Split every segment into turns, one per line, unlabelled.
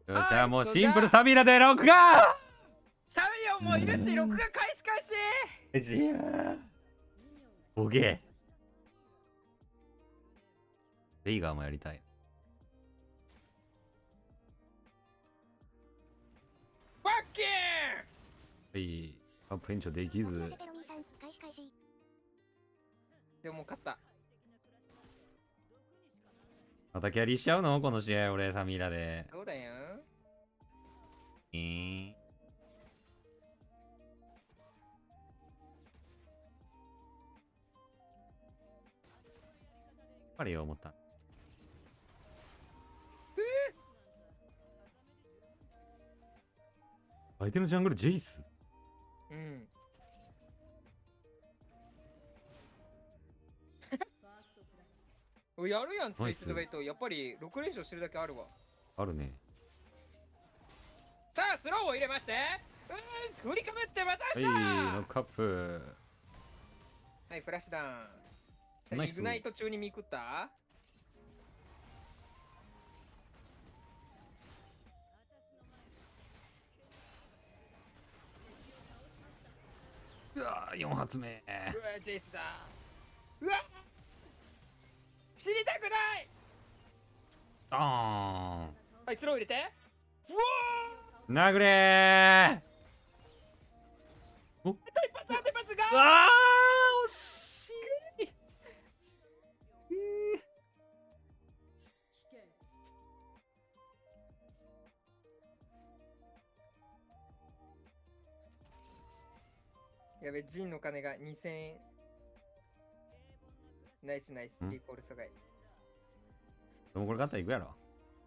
よっしゃ、もうシンプルサビラで録画。
サビオンもいるし、録画開始開始。
いやボケベイガーもやりたい。
ファッキー。
はい、カップ延長できず。
でももう勝った。
またキャリーしちゃうのこの試合、俺、サミーラで。
そうだよ。
あれよ、思った。相手のジャングル、ジェイス。
うん。やるやん、ツイストベイト。やっぱり6連勝してるだけあるわ。
あるね。
さあ、スローを入れまして。振りかぶって渡した。
はい、ノックアップ。
はい、フラッシュダウン。
ナイス
イグナイト中に見食った。
うわー、4発目。
うわ、ジェイスだ。うわ、知りたくない。
ドーン。
はい、スロー入れて。うわ
殴れー。おっ、
ー、一発当て発が。
あー、惜しい。
やべ、ジンの金が2000円。ナイスナイス、
ん
リコール阻害。
でもこれ勝ったら行くやろ。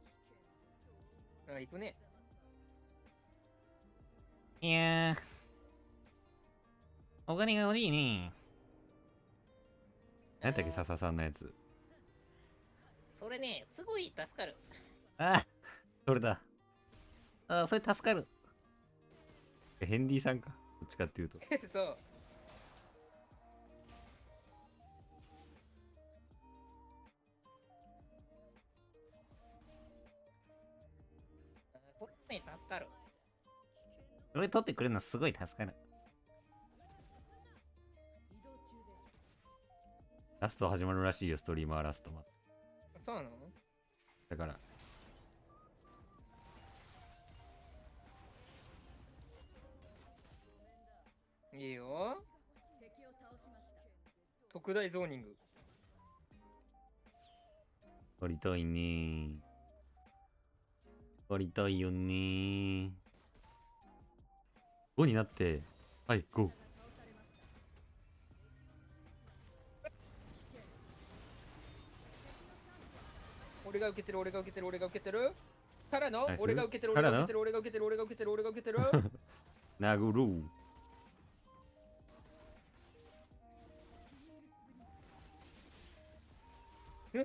あ、行くね。
いやー、お金が欲しいね。何やったっけ、笹さんのやつ。
それね、すごい助かる。
あ、それだ。あ、それ助かる。ヘンディさんか。どっちかっていうと。
そう。これね、助かる。
それ取ってくれるのすごい助かる。ラスト始まるらしいよ、ストリーマーラストも。
そうなの？
だから。
いいよ。特大ゾーニング。
取りたいねー。取りたいよねー。5になって、はい、5。
俺が受けてる、俺が受けてる、俺が受けてる。からの
ナイス
俺が受けてる、俺が受けてる、俺が受けてる、俺が受けてる、俺が受けてる。
殴る。
え？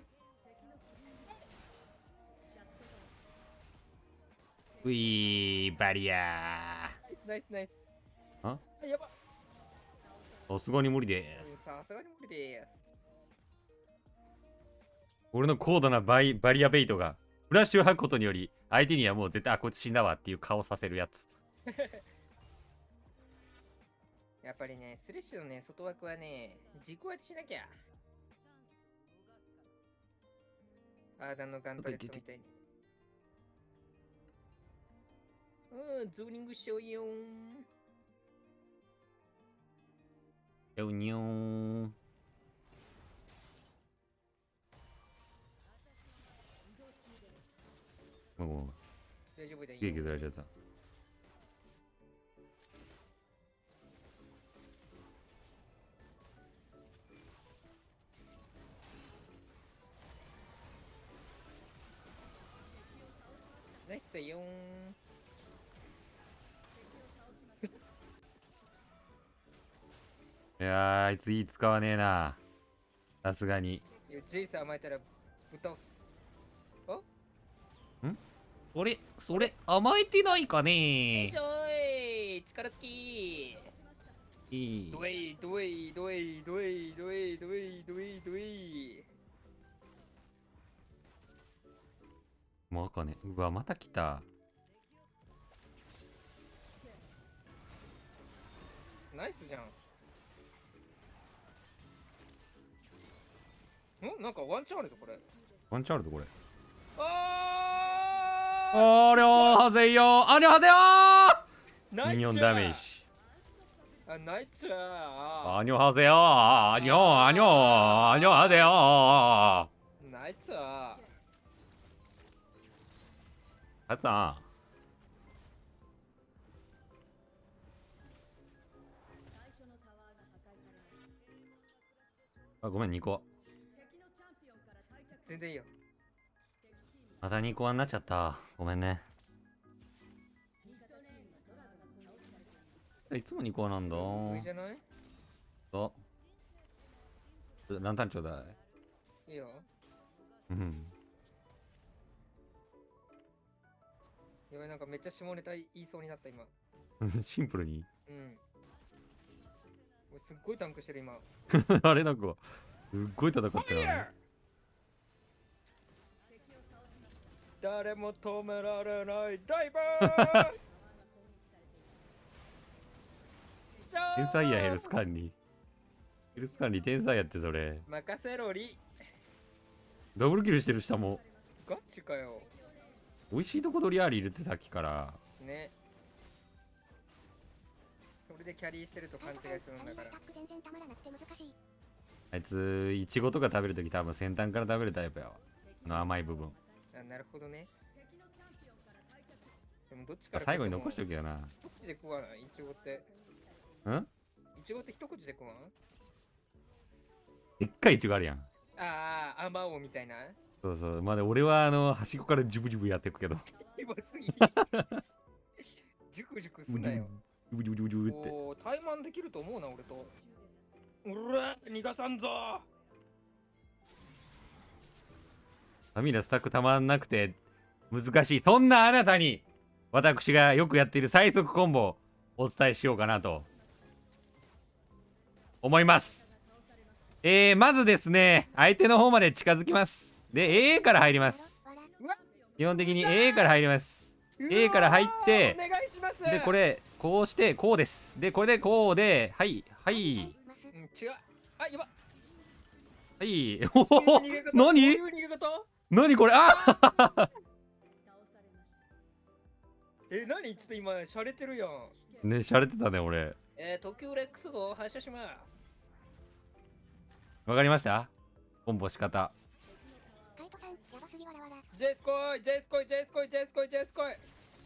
ういー、バリア
ナイスナイス。
あ、
やば。
さすがに無理です。
さすがに無理です。
俺の高度なバリアベイトがフラッシュを吐くことにより相手にはもう絶対あこいつ死んだわっていう顔させるやつ。
やっぱりね、スレッシュのね、外枠はね、軸当てしなきゃ。アーダンのガントレットみたいに。ゾーニングしようよーん。
よにょーん。もう、
大丈夫だよ。
利益ずられちゃった。
ナイスだよーん。
いやー、あいついい使わねえな。さすがに。
いや、ジェイス甘えたらぶっ倒す。
それ、甘えてないか
よ
ね
いしょーい、力尽き
ー。いい。
ドエイドエイドエイドエイドエイドエイドエイドエイ。
もう赤ね。うわ、また来た。
ナイスじゃん。なんかワンチャンあるぞこれ。
ワンチャンあるぞこれ。
あ
ありょーはせよありょーはせよ
ー
ミニオンダメージ。
あ、ナイチャー。
あにょはせよあにょあにょあにょはせよ
ナイチャー。
あさん。あ、ごめん、2個。
全然いいよ。
また2個になっちゃった。ごめんね。いつも2個なんだ。
いいじゃない？
そう。ランタンちょうだい。
いいよ。
うん。
やばい、なんかめっちゃ下ネタ言いそうになった今。
シンプルに。
うん。俺すっごいタンクしてる今。
あれなんか、すっごい戦ってる。
誰も止められないダイバー
天才やヘルス管理。ヘルス管理天才やってそれ。
任せろり。
ダブルキルしてる下も。
ガチかよ。
美味しいとこ取りありいるってさっきから。
ね。それでキャリーしてると勘違いするんだから。
あいつ、イチゴとか食べるとき多分先端から食べるタイプやわ。あの甘い部分。
あ、なるほどね。でもどっちから
最後に残しとけよな。
一口で食わないイチゴって。
ん
イチゴって一口で食わん？
でっかいイチゴあるやん。
ああ、アマオみたいな。
そうそう。まだ俺は端っこからジュブジュブやっていくけど。
やばすぎ。ジュクジュクすなよ。
ジュブジュブジュブジュブって。
おー、怠慢できると思うな、俺と。うら、逃がさんぞ。
ファミラスタックたまんなくて難しい。そんなあなたに私がよくやっている最速コンボをお伝えしようかなと思います。まずですね、相手の方まで近づきます。で、A から入ります。基本的に A から入ります。A から入って、で、これ、こうして、こうです。で、これでこうで、はい、はい。
違う。あ、やば。
はい。おお、何何これあ
何ちょっと今、洒落てるやん。
ね、洒落てたね、俺。
東京レックス号発射します。
わかりましたコンボ仕方。
ジェイス来い、ジェイス来い、ジェイス来い、ジェイス来い、ジェイス来い。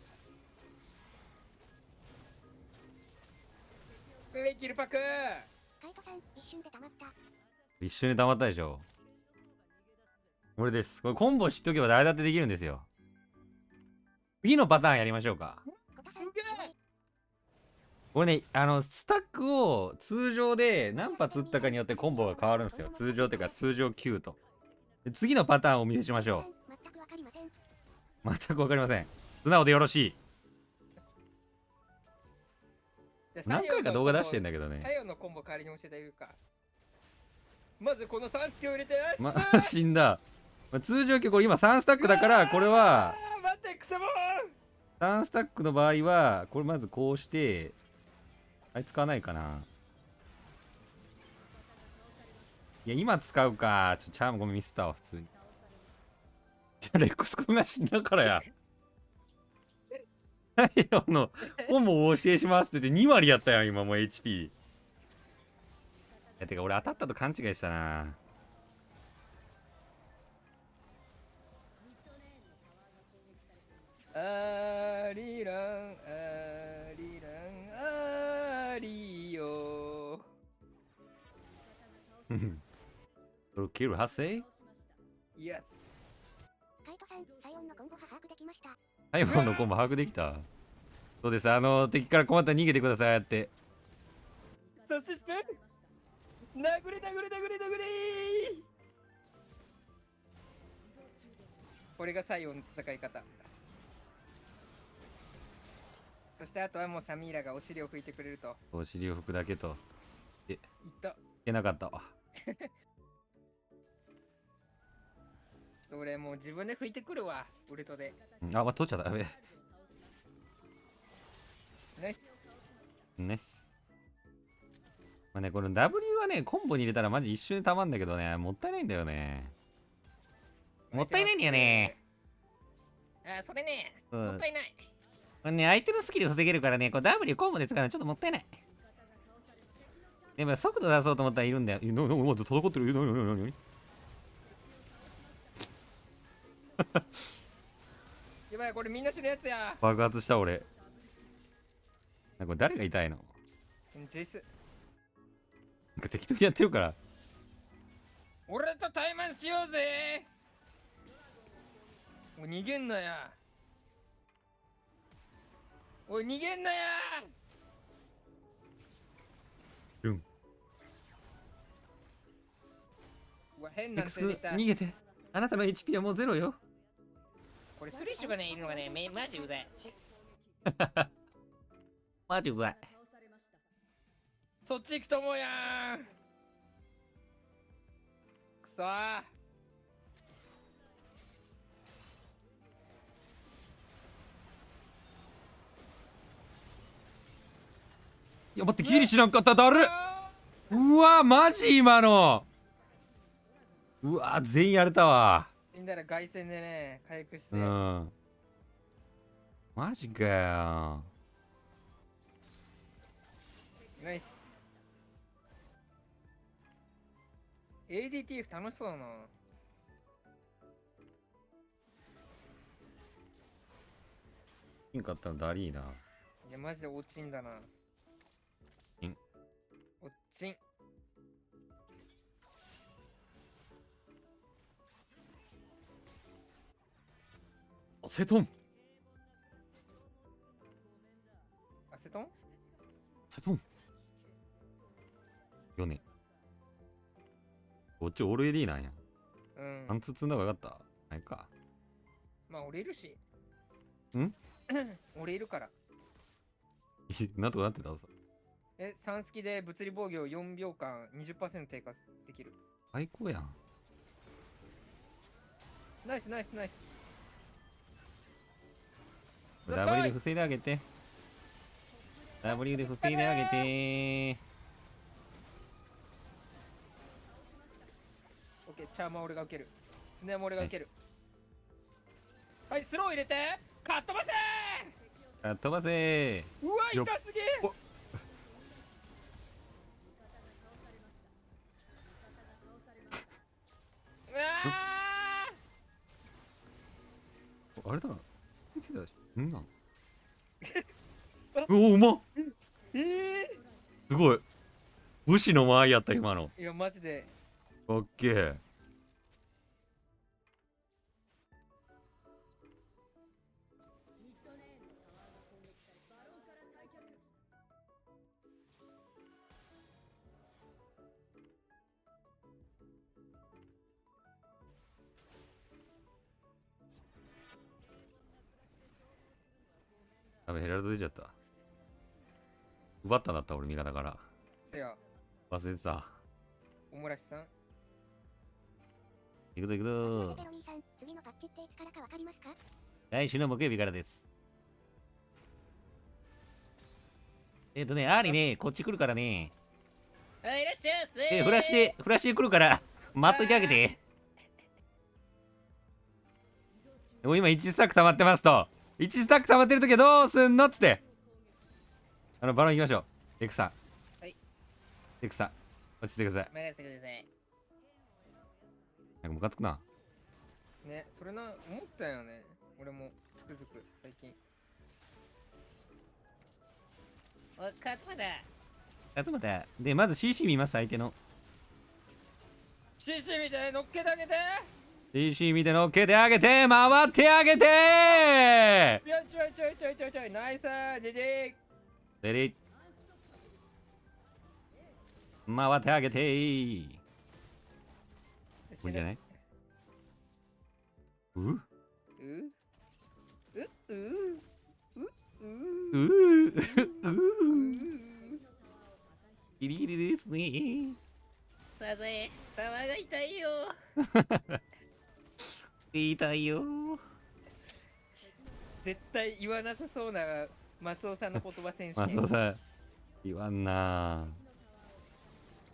キルパク。
一瞬で溜まったでしょ。これです。これコンボ知っとけば誰だってできるんですよ。次のパターンやりましょうか。これね、スタックを通常で何発撃ったかによってコンボが変わるんですよ。通常っていうか通常9と。で次のパターンをお見せしましょう。全くわかりません。素直でよろしい。何回か動画出してんだけどね。
最後のコンボ代わりに教えてあげるか。まずこの3スキルを入れて、
死んだ。通常結構今3スタックだからこれは
待ってくせも
3スタックの場合はこれまずこうしてあいつ使わないかな。いや今使うか。チャームごめんミスったわ普通に。じゃあレックス君が死んだからや。太陽のコンボをお教えしますって言って2割やったやん今もう HP。いやてか俺当たったと勘違いしたな。
ありらんありらんありよ。
ロキル発生？
イエス。
カイトさん、サイオンのコンボ把握できました。
サイオンのコンボ把握できた？そうです。敵から困ったら逃げてくださいって。
そして殴れ殴れ殴れ殴れ。これがサイオンの戦い方。そしてあとはもうサミーラがお尻を拭いてくれると。
お尻を拭くだけと。
いった。い
けなかったわ。
俺もう自分で拭いてくるわ、ウルトで。
あ、取っちゃった。やべえ。
ナイス。
ナイス。 まあね、この W はね、コンボに入れたらマジ一瞬でたまんだけどね、もったいないんだよね。もったいないんだよね。
あ、それね、
うん
もったいない。
これね、相手のスキル防げるからね、これ W コンボで使うのはちょっともったいない。でも速度出そうと思ったらいるんだよ。まだ戦ってる。
やばい、これみんな知るやつや。
爆発した俺。これ誰が痛いの？
ジェイス。
なんか適当にやってるから。
俺と対マンしようぜ。もう逃げんなや。おい、逃げんなや。
うん。
うわ、変なの連れてた。
逃げて。あなたの HP はもうゼロよ。
これスリッシュがね、いるのがね、マジうざい。
マジうざい。
そっち行くと思うやん。くそー。
いや待って、ギリ知らんかった。だるっ。うわマジ今の。うわ全員やれたわ。
みんなら凱旋でね、回復して。
うん。マジかよ。
ナイス。ADTF 楽しそうだな。
ピンかったのダリーな。
いや、マジで落ちんだな。落ちん。
セトン。
アセトン？
セトン。よね。こっちオール AD なんや。
うん。
パンツ積んだ方がよかった。ないか。
まあ、俺いるし。
ん
俺いるから。
なんとかなってたぞ。
3スキで物理防御4秒間 20% 低下できる。
最高やん。
ナイスナイスナイス。
W で防いであげて。W で防いであげて。
オッケー、チャーマー俺が受ける。スネアも俺が受ける。はい、スロー入れて。かっ飛ばせ
あ、飛ばせー。
うわ、痛すぎ。
あれだな。んなんおお、うまっ。すごい。武士の間合いやった、今の。
いや、マジで。
オッケー。やべ、ヘラルド出ちゃった。奪ったんだった、俺味方から。
せや、
忘れてた。
おもらしさん。
行くぞ行くぞー。
ペロリーさん、次のパッチっていつからかわかりますか？
来週の木曜日からです。アーリね、こっち来るからね。
はい、いらっしゃいませ。
フラッシュで来るから、待っといてあげて。もう今1スタック溜まってますと。1スタック溜まってるときはどうすんのっつって。バロン行きましょう。レクさん。
はい。
レクさん、落ち着いてください。
任せてください。
なんかムカつくな。
ね、それな、思ったよね。俺もつくづく、最近。お、勝間だ。
勝俣。で、まず CC 見ます、相手の。
CC みたい乗っけてあげて。
CC 見て乗っけてあげて、回ってあげて
ちょいちょいちょいちょいちょいちょい、ナイスー、ジェジェ
ー。レリ回ってあげてー。
ー。
無理じゃない？う
ううう
うギリギリですね。
サザエ、玉が痛いよ。
痛いよ。
絶対言わなさそうなマスオさんの言葉選手権。
マスオさん、言わんな。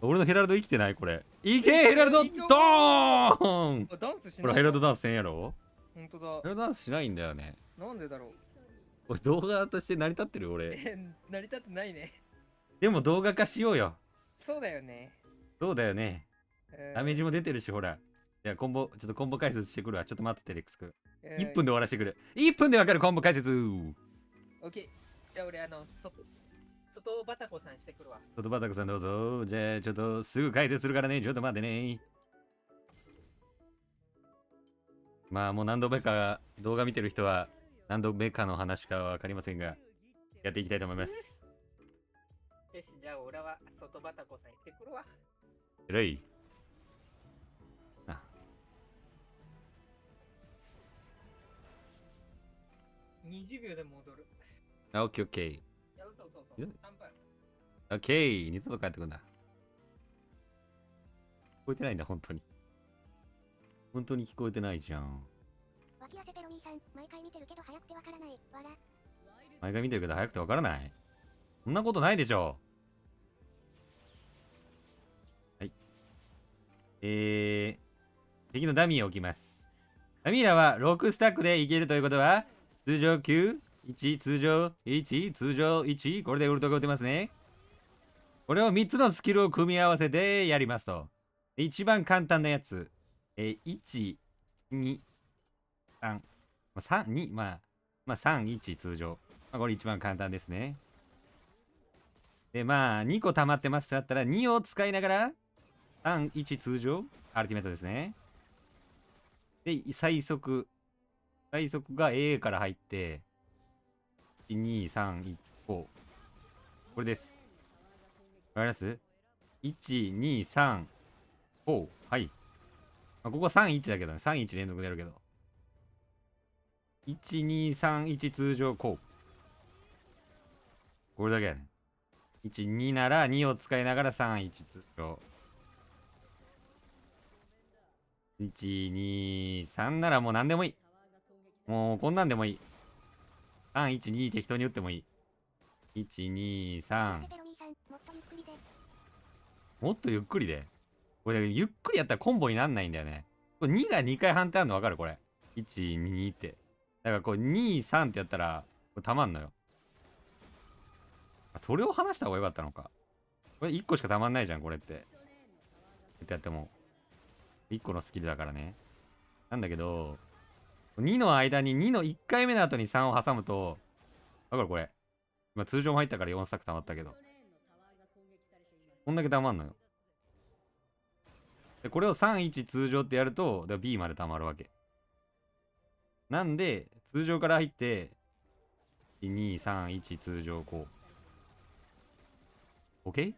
俺のヘラルド生きてないこれ。いけヘラルドドーン。
ダンスし
これ
ない。
ヘラルドダンスせんやろ。
ほんとだ。
ヘラルドダンスしないんだよね。
なんでだろう。
これ動画として成り立ってる俺。
成り立ってないね。
でも動画化しようよ。
そうだよね。
そうだよね。ダメージも出てるし、ほら。いや、ちょっとコンボ解説してくるわ。ちょっと待ってて、レックス君。1分で終わらせてくる。1分でわかるコンボ解説。
オッケー。じゃあ俺、外バタコさんしてくるわ。
外バタコさんどうぞ。じゃあ、ちょっとすぐ解説するからね。ちょっと待ってね。まあ、もう何度目か動画見てる人は何度目かの話かはわかりませんが、やっていきたいと思います。
よし、じゃあ俺は外バタコさん行ってくるわ。
えらい。あ。
20秒で戻る。
オッケーオッケー。
そう
え
3分。
オッケー。二度と帰ってくんだ。聞こえてないんだ、本当に。本当に聞こえてないじゃん。
脇汗ペロニーさん、毎回見てるけど早くてわからない。わら。
毎回見てるけど早くてわからない。そんなことないでしょ。はい。敵のダミーを置きます。ダミーらは6スタックでいけるということは、通常9、1、通常1、通常1、これでウルトが打てますね。これを3つのスキルを組み合わせてやりますと。一番簡単なやつ。1、2、3、3、2、まあ、3、1通常。これ一番簡単ですね。で、まあ、2個溜まってますだったら、2を使いながら、3、1通常、アルティメットですね。で、最速が A から入って、1、2、3、1、5。これです。わかります？ 1、2、3、5。はい。ここ3、1だけどね。3、1連続でやるけど。1、2、3、1通常、こう。これだけやね。1、2なら2を使いながら3、1通常。1、2、3ならもう何でもいい。もうこんなんでもいい。3、1、2適当に打ってもいい。1、2、3。もっとゆっくりで。これゆっくりやったらコンボになんないんだよね。これ2が2回反対あるの分かるこれ。1、2って。だからこう2、3ってやったら、これたまんのよ。それを話した方がよかったのか。これ1個しかたまんないじゃん、これって。ってやっても。1個のスキルだからね。なんだけど、2の間に2の1回目の後に3を挟むと、だからこれ。今通常も入ったから4スタック溜まったけど。こんだけ溜まんのよ。で、これを3、1通常ってやると、B まで溜まるわけ。なんで、通常から入って、2、3、1通常こう。OK？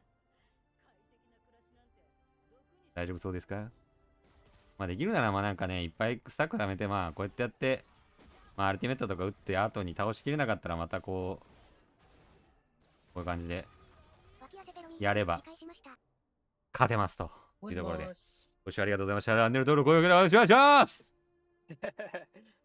大丈夫そうですか？まあできるならまあなんかね、いっぱいスタック貯めて、まあこうやってやって、まあアルティメットとか打って後に倒しきれなかったらまたこういう感じでやれば勝てますというところで。ご視聴ありがとうございました。チャンネル登録、高評価お願いします